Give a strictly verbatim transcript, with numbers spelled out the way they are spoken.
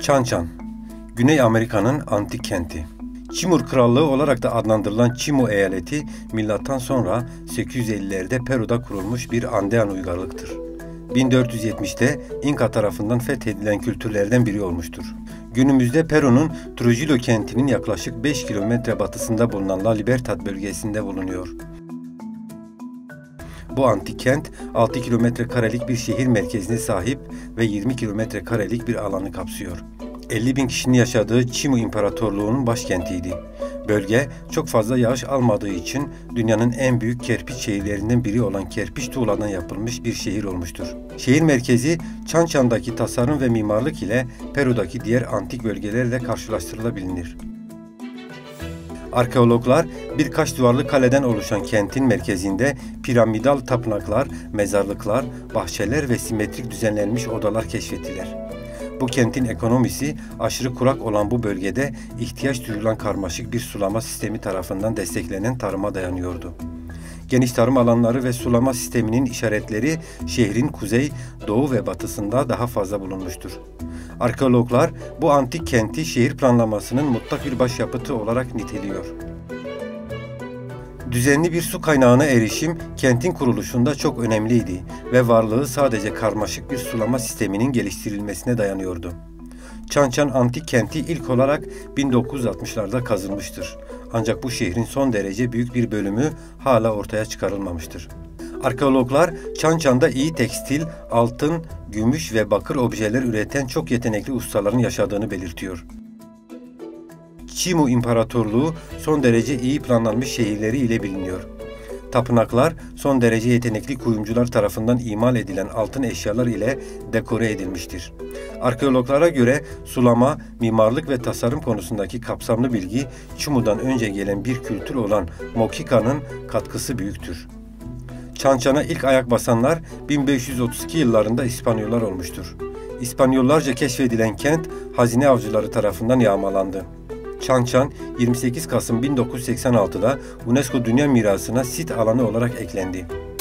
Chan Chan, Güney Amerika'nın antik kenti. Çimur Krallığı olarak da adlandırılan Chimu eyaleti, milattan sonra sekiz yüz ellilerde Peru'da kurulmuş bir Andean uygarlıktır. bin dört yüz yetmişte İnka tarafından fethedilen kültürlerden biri olmuştur. Günümüzde Peru'nun Trujillo kentinin yaklaşık beş kilometre batısında bulunan La Libertad bölgesinde bulunuyor. Bu antik kent altı kilometre karelik bir şehir merkezine sahip ve yirmi kilometre karelik bir alanı kapsıyor. elli bin kişinin yaşadığı Chimu İmparatorluğu'nun başkentiydi. Bölge çok fazla yağış almadığı için dünyanın en büyük kerpiç şehirlerinden biri olan kerpiç tuğladan yapılmış bir şehir olmuştur. Şehir merkezi Chan Chan'daki tasarım ve mimarlık ile Peru'daki diğer antik bölgelerle karşılaştırılabilir. Arkeologlar birkaç duvarlı kaleden oluşan kentin merkezinde piramidal tapınaklar, mezarlıklar, bahçeler ve simetrik düzenlenmiş odalar keşfettiler. Bu kentin ekonomisi aşırı kurak olan bu bölgede ihtiyaç duyulan karmaşık bir sulama sistemi tarafından desteklenen tarıma dayanıyordu. Geniş tarım alanları ve sulama sisteminin işaretleri şehrin kuzey, doğu ve batısında daha fazla bulunmuştur. Arkeologlar bu antik kenti şehir planlamasının mutlak bir başyapıtı olarak niteliyor. Düzenli bir su kaynağına erişim kentin kuruluşunda çok önemliydi ve varlığı sadece karmaşık bir sulama sisteminin geliştirilmesine dayanıyordu. Chan Chan antik kenti ilk olarak bin dokuz yüz altmışlarda kazılmıştır. Ancak bu şehrin son derece büyük bir bölümü hala ortaya çıkarılmamıştır. Arkeologlar Chan Chan'da iyi tekstil, altın, gümüş ve bakır objeler üreten çok yetenekli ustaların yaşadığını belirtiyor. Chimu İmparatorluğu son derece iyi planlanmış şehirleri ile biliniyor. Tapınaklar son derece yetenekli kuyumcular tarafından imal edilen altın eşyalar ile dekore edilmiştir. Arkeologlara göre sulama, mimarlık ve tasarım konusundaki kapsamlı bilgi Chimu'dan önce gelen bir kültür olan Mokika'nın katkısı büyüktür. Chan Chan'a ilk ayak basanlar bin beş yüz otuz iki yıllarında İspanyollar olmuştur. İspanyollarca keşfedilen kent hazine avcıları tarafından yağmalandı. Chan Chan yirmi sekiz Kasım bin dokuz yüz seksen altıda UNESCO Dünya Mirası'na sit alanı olarak eklendi.